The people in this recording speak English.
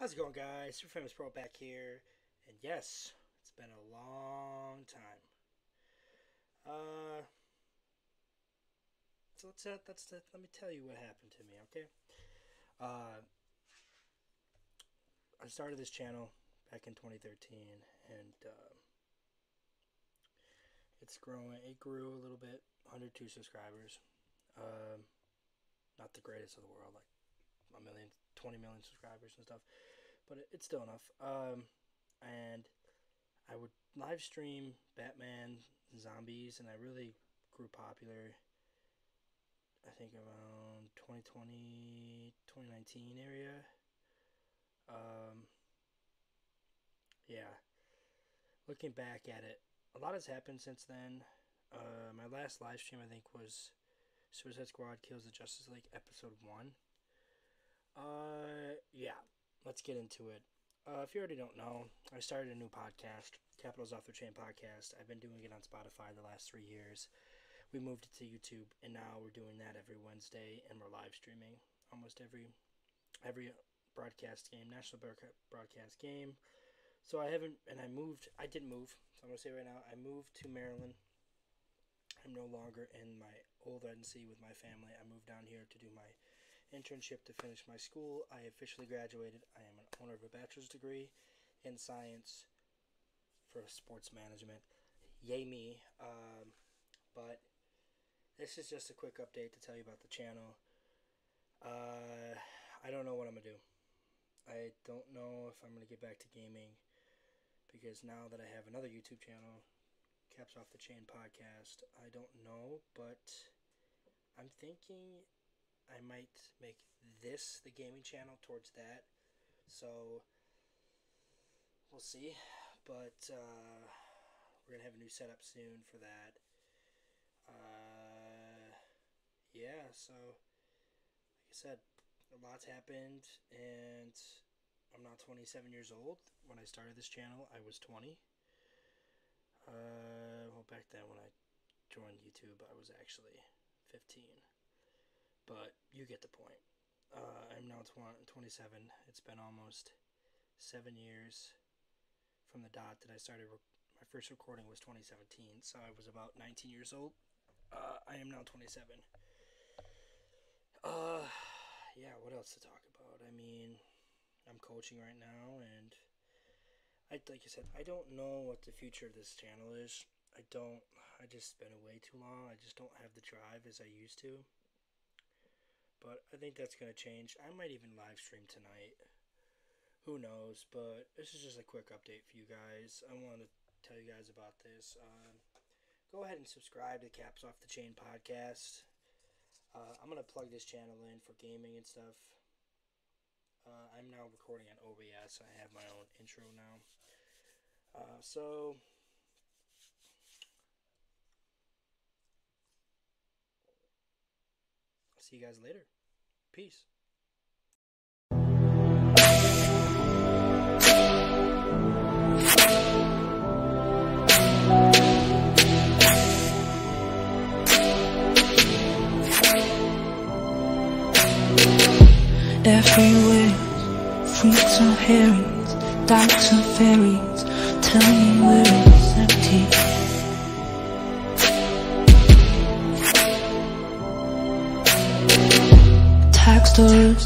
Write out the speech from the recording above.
How's it going, guys? Super Famous Pro back here, and yes, it's been a long time. So let me tell you what happened to me, okay? I started this channel back in 2013, and it's growing. It grew a little bit, 102 subscribers. Not the greatest of the world, like a million, 20 million subscribers and stuff, but it's still enough. And I would live stream Batman, zombies, and I really grew popular, I think around 2020, 2019 area. Yeah, looking back at it, a lot has happened since then. My last live stream, I think, was Suicide Squad Kills the Justice League episode 1. Yeah, let's get into it. If you already don't know, I started a new podcast, Capitals Off the Chain Podcast. I've been doing it on Spotify the last 3 years. We moved it to YouTube, and now we're doing that every Wednesday, and we're live streaming almost every broadcast game, national broadcast game. So I didn't move, so I'm going to say right now, I moved to Maryland. I'm no longer in my old residency with my family. I moved down here to do my internship to finish my school. I officially graduated. I am an owner of a bachelor's degree in science for sports management. Yay me. But this is just a quick update to tell you about the channel. I don't know what I'm going to do. I don't know if I'm going to get back to gaming, because now that I have another YouTube channel, Caps Off the Chain Podcast, I don't know, but I'm thinking I might make this the gaming channel towards that. So we'll see, but we're gonna have a new setup soon for that. Yeah, so like I said, a lot's happened, and I'm now 27 years old. When I started this channel, I was 20. Well, back then when I joined YouTube, I was actually 15. But you get the point. I'm now 27. It's been almost 7 years from the dot that I started. My first recording was 2017, so I was about 19 years old. I am now 27. Yeah, what else to talk about? I mean, I'm coaching right now, and like I said, I don't know what the future of this channel is. I just been away too long. I just don't have the drive as I used to. But I think that's going to change. I might even live stream tonight. Who knows? But this is just a quick update for you guys. I want to tell you guys about this. Go ahead and subscribe to Caps Off the Chain Podcast. I'm going to plug this channel in for gaming and stuff. I'm now recording on OBS. I have my own intro now. So I'll see you guys later. Peace. Everywhere, fruits and herrings, doubts and fairies, tell me where it's empty. Tax dollars.